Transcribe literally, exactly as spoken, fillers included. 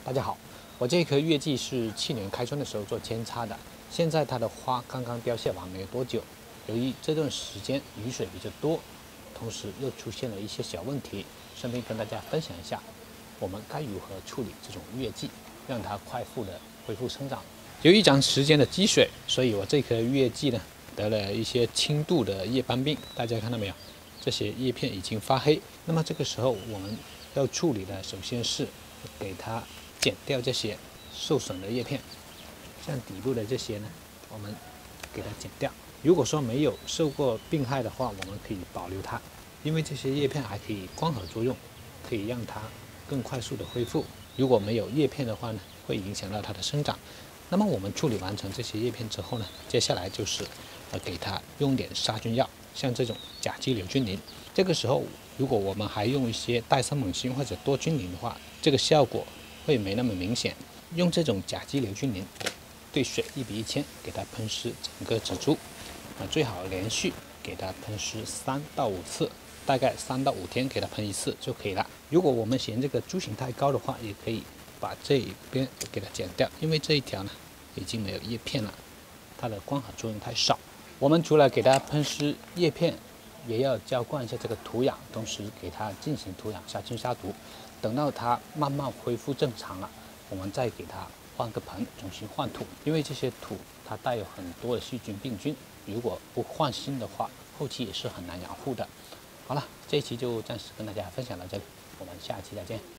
大家好，我这棵月季是去年开春的时候做扦插的，现在它的花刚刚凋谢完没有多久。由于这段时间雨水比较多，同时又出现了一些小问题，顺便跟大家分享一下，我们该如何处理这种月季，让它快速的恢复生长。由于长时间的积水，所以我这棵月季呢得了一些轻度的叶斑病，大家看到没有？这些叶片已经发黑。那么这个时候我们要处理的，首先是给它剪掉这些受损的叶片，像底部的这些呢，我们给它剪掉。如果说没有受过病害的话，我们可以保留它，因为这些叶片还可以光合作用，可以让它更快速的恢复。如果没有叶片的话呢，会影响到它的生长。那么我们处理完成这些叶片之后呢，接下来就是呃给它用点杀菌药，像这种甲基硫菌磷。这个时候如果我们还用一些戴森锰锌或者多菌磷的话，这个效果会没那么明显。用这种甲基硫菌磷对水一比一千，给它喷湿整个植株，啊，最好连续给它喷湿三到五次，大概三到五天给它喷一次就可以了。如果我们嫌这个株型太高的话，也可以把这一边给它剪掉，因为这一条呢已经没有叶片了，它的光合作用太少。我们除了给它喷湿叶片，也要浇灌一下这个土壤，同时给它进行土壤杀菌杀毒。等到它慢慢恢复正常了，我们再给它换个盆，重新换土。因为这些土它带有很多的细菌病菌，如果不换新的话，后期也是很难养护的。好了，这一期就暂时跟大家分享到这里，我们下期再见。